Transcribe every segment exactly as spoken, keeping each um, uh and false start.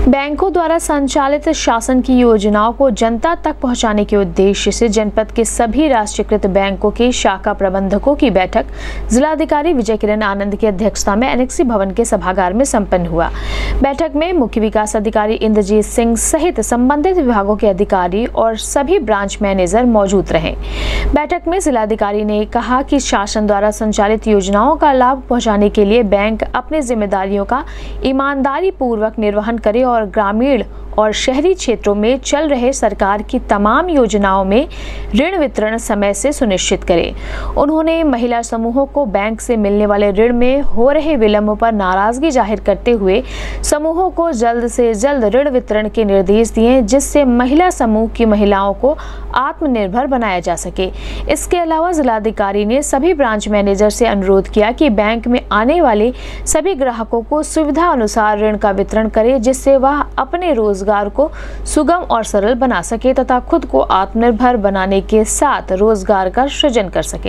बैंकों द्वारा संचालित शासन की योजनाओं को जनता तक पहुंचाने के उद्देश्य से जनपद के सभी राष्ट्रीयकृत बैंकों के शाखा प्रबंधकों की बैठक जिलाधिकारी विजय किरण आनंद की अध्यक्षता में एनेक्सी भवन के सभागार में संपन्न हुआ। बैठक में मुख्य विकास अधिकारी इंद्रजीत सिंह सहित संबंधित विभागों के अधिकारी और सभी ब्रांच मैनेजर मौजूद रहे। बैठक में जिलाधिकारी ने कहा कि शासन द्वारा संचालित योजनाओं का लाभ पहुँचाने के लिए बैंक अपनी जिम्मेदारियों का ईमानदारी पूर्वक निर्वहन करे और ग्रामीण और शहरी क्षेत्रों में चल रहे सरकार की तमाम योजनाओं में ऋण वितरण समय से सुनिश्चित करें। उन्होंने महिला समूहों को बैंक से मिलने वाले ऋण में हो रहे विलंब पर नाराजगी जाहिर करते हुए समूहों को जल्द से जल्द ऋण वितरण के निर्देश दिए, जिससे महिला समूह की महिलाओं को आत्मनिर्भर बनाया जा सके। इसके अलावा जिलाधिकारी ने सभी ब्रांच मैनेजर से अनुरोध किया कि बैंक में आने वाले सभी ग्राहकों को सुविधा अनुसार ऋण का वितरण करे, जिससे वह अपने रोजगार को सुगम और सरल बना सके तथा खुद को आत्मनिर्भर बनाने के साथ रोजगार का सृजन कर सके।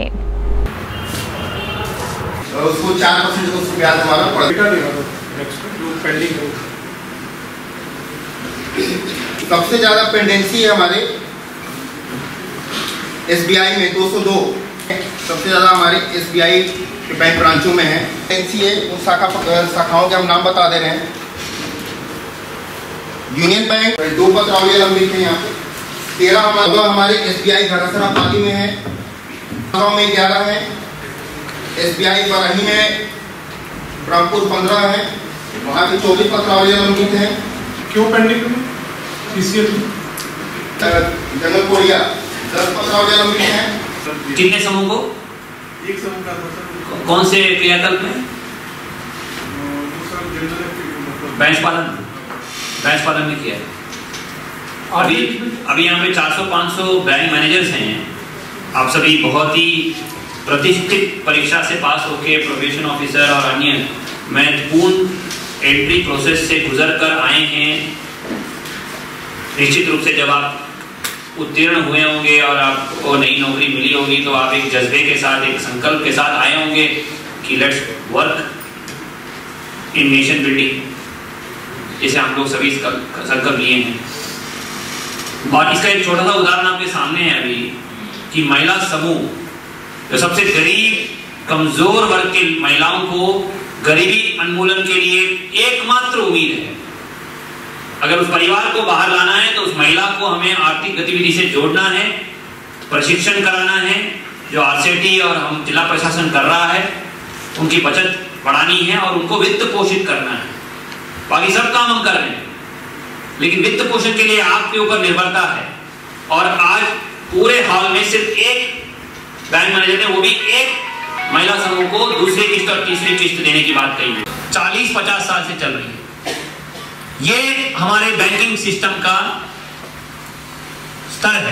उसको चार परसेंट उसको ब्याज हमारा पड़ेगा। सबसे ज्यादा पेंडेंसी है हमारे एसबीआई में दो सौ दो, सबसे ज्यादा हमारे एसबीआई के बैंक ब्रांचों में है पेंडेंसी है। उन शाखा शाखाओं के हम नाम बता दे रहे हैं। यूनियन बैंक दो पत्रावली हम लिखे यहाँ पे तेरह हमारे हमारे एसबीआई घड़सरा पाली में है, गाँव में ग्यारह है, एसबीआई बरही में ब्रह्मपुर पंद्रह है, वहाँ पे चौबीस पत्रावली हम लिखे हैं। क्यों पेंडिंग में? जनरल कोरिया दस पत्रावली हम लिखे हैं। कितने समूह को? एक समूह का कौन से क्रियाकल्प में? भैंस पालन भैंस पालन में किया है। अभी अभी यहाँ पे चार सौ पाँच सौ बैंक मैनेजर्स हैं। आप सभी बहुत ही प्रतिष्ठित परीक्षा से पास होके प्रोबेशन ऑफिसर और अन्य महत्वपूर्ण एंट्री प्रोसेस से गुजर कर आए हैं। निश्चित रूप से जब आप उत्तीर्ण हुए होंगे और आपको नई नौकरी मिली होगी तो आप एक जज्बे के साथ, एक संकल्प के साथ आए होंगे कि let's work in nation building, जिसे हम लोग सभी संकल्प लिए हैं। और इसका एक छोटा सा उदाहरण आपके सामने है अभी कि महिला समूह जो सबसे गरीब कमजोर वर्ग के महिलाओं को गरीबी उन्मूलन के लिए एकमात्र उम्मीद है। अगर उस परिवार को बाहर लाना है तो उस महिला को हमें आर्थिक गतिविधि से जोड़ना है, प्रशिक्षण कराना है जो आरसीटी और हम जिला प्रशासन कर रहा है, उनकी बचत बढ़ानी है और उनको वित्त पोषित करना है। बाकी सब काम हम कर रहे हैं, लेकिन वित्त पोषण के लिए आपके ऊपर निर्भरता है। और आज पूरे हॉल में सिर्फ एक बैंक मैनेजर ने, वो भी एक महिला समूह को दूसरी किस्त और तीसरी किस्त देने की बात कही है। चालीस पचास साल से चल रही है। ये हमारे बैंकिंग सिस्टम का स्तर है।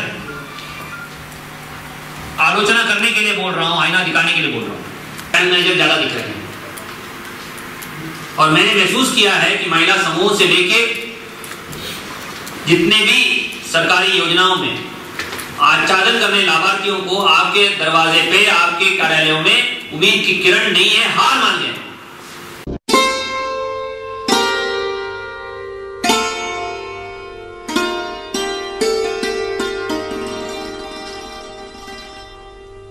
आलोचना करने के लिए बोल रहा हूं, आईना दिखाने के लिए बोल रहा हूं। बैंक मैनेजर ज्यादा दिख रहे हैं और मैंने महसूस किया है कि महिला समूह से लेके जितने भी सरकारी योजनाओं में आच्छादन करने लाभार्थियों को आपके दरवाजे पे, आपके कार्यालयों में उम्मीद की किरण नहीं है, हार मान गए।